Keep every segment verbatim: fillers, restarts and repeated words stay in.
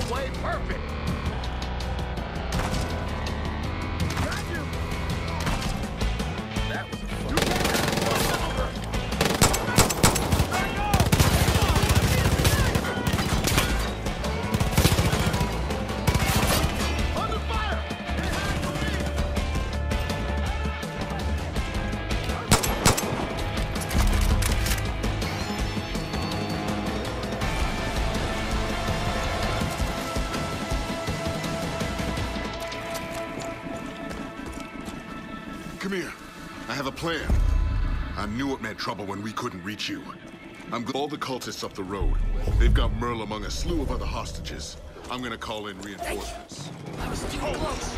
way. Perfect. Got you. That was a fun. Let go. Under fire. Come here. I have a plan. I knew it meant trouble when we couldn't reach you. I'm all the cultists up the road. They've got Merle among a slew of other hostages. I'm gonna call in reinforcements. I was too close.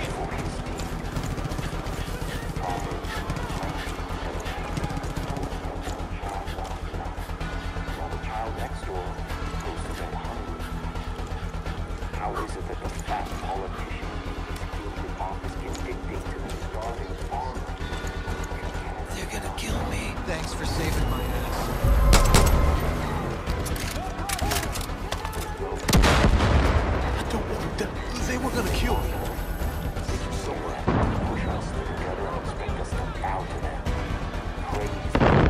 How is it that the fat politician is gilded office is dictating to the starving farmer? They're gonna kill me. Thanks for saving my ass. I don't want them. They were gonna kill me. So uh, push us together and expect us to bow to them. Praise.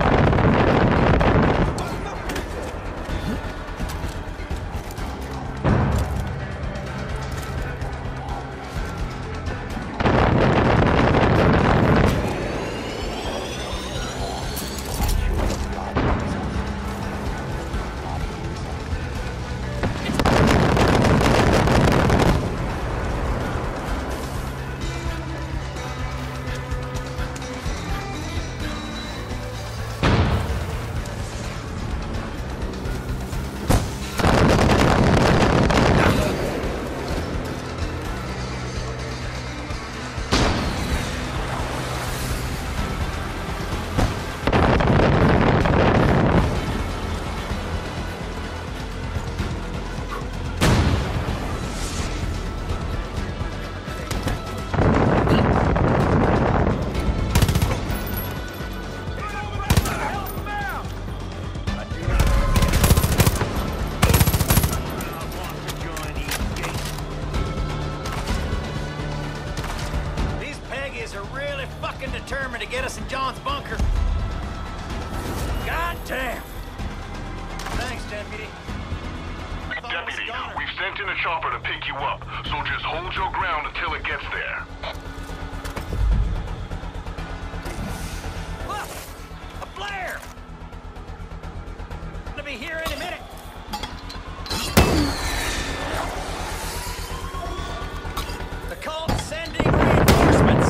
Determined to get us in John's bunker. God damn! Thanks, Deputy. Deputy, we've sent in a chopper to pick you up, so just hold your ground until it gets there. Look! A flare! Gonna be here any minute. The cult's sending reinforcements.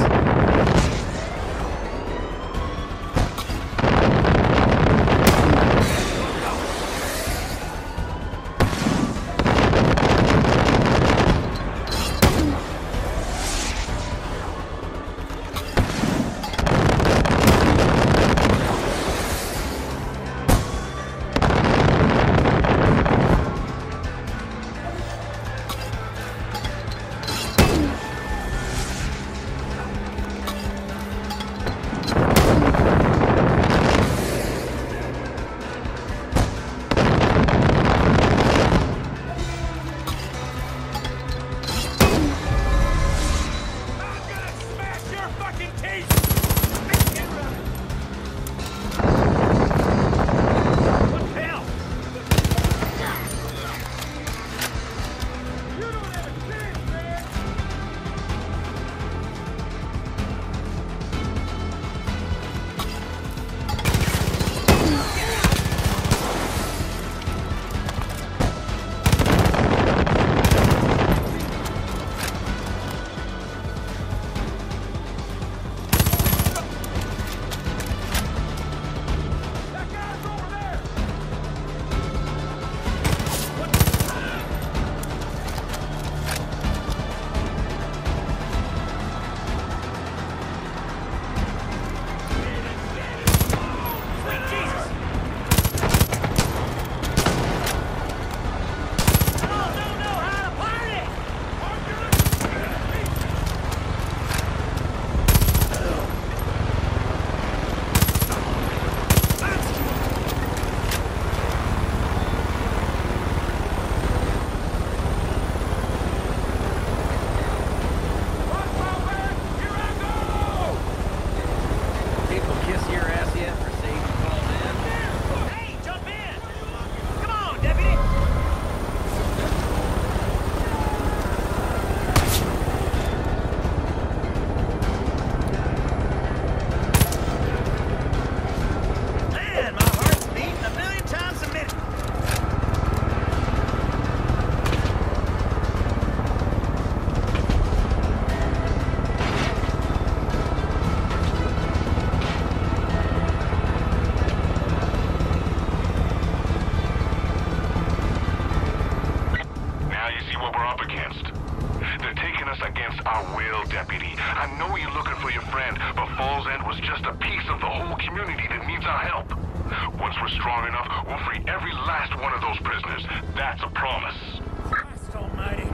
see what we're up against. They're taking us against our will, Deputy. I know you're looking for your friend, but Falls End was just a piece of the whole community that needs our help. Once we're strong enough, we'll free every last one of those prisoners. That's a promise. Christ almighty.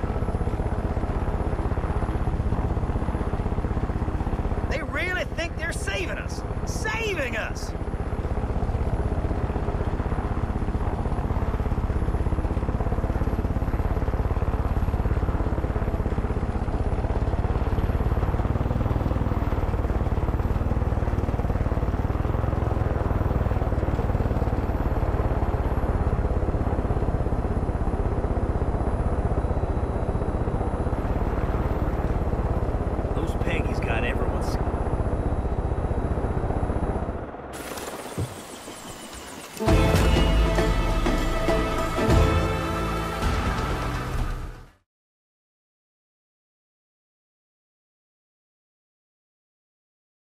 They really think they're saving us. Saving us!